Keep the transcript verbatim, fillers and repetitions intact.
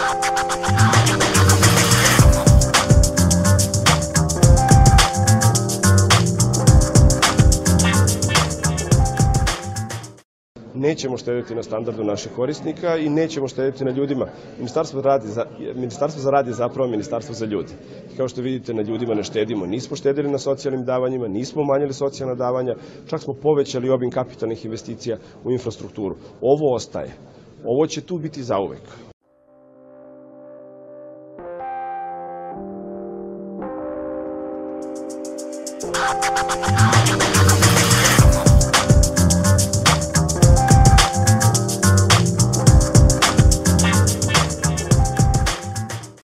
Nećemo štediti na standardu naših korisnika i nećemo štediti na ljudima. Ministarstvo za, Ministarstvo za rad je zapravo ministarstvo za ljude. Kao što vidite, na ljudima ne štedimo. Nismo štedili na socijalnim davanjima, nismo umanjili socijalna davanja, čak smo povećali obim kapitalnih investicija u infrastrukturu. Ovo ostaje. Ovo će tu biti zauvek. We'll be right back.